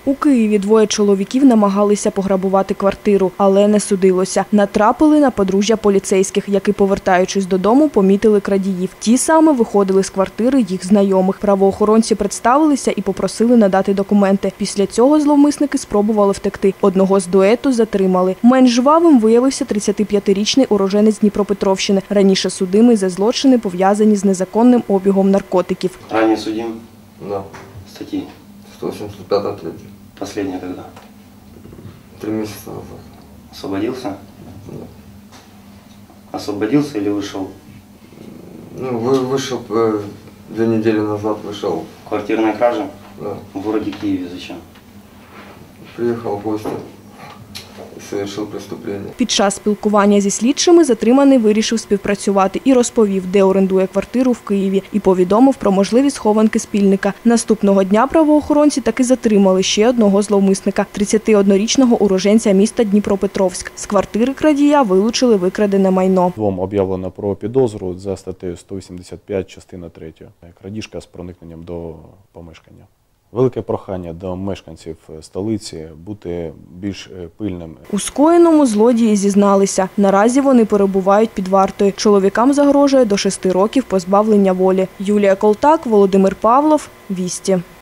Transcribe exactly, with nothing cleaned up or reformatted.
У Києві двоє чоловіків намагалися пограбувати квартиру, але не судилося. Натрапили на подружжя поліцейських, які, повертаючись додому, помітили крадіїв. Ті саме виходили з квартири їх знайомих. Правоохоронці представилися і попросили надати документи. Після цього зловмисники спробували втекти. Одного з дуету затримали. Менш жвавим виявився тридцятип'ятирічний уроженець Дніпропетровщини, раніше судимий за злочини, пов'язані з незаконним обігом наркотиків. Ранее судим? Да. Статьи? сто восемьдесят пятая третья. Последняя когда? Три месяца назад. Освободился? Да. Освободился или вышел? Ну, вы, вышел э, две недели назад, вышел. Квартирная кража? Да. В городе Киеве зачем? Приехал в гости и совершил преступление. Під час спілкування зі слідчими затриманий вирішив співпрацювати і розповів, де орендує квартиру в Києві, і повідомив про можливість схованки спільника. Наступного дня правоохоронці таки затримали ще одного зловмисника – тридцятиоднорічного уроженця міста Дніпропетровськ. З квартири крадія вилучили викрадене майно. Двом об'явлено про підозру за статтею сто вісімдесят п'ять, частина третя. Крадіжка з проникненням до помешкання. Велике прохання до мешканців столиці бути більш пильними. У скоєному злодії зізналися. Наразі вони перебувають під вартою. Чоловікам загрожує до шести років позбавлення волі. Юлія Колтак, Володимир Павлов, Вісті.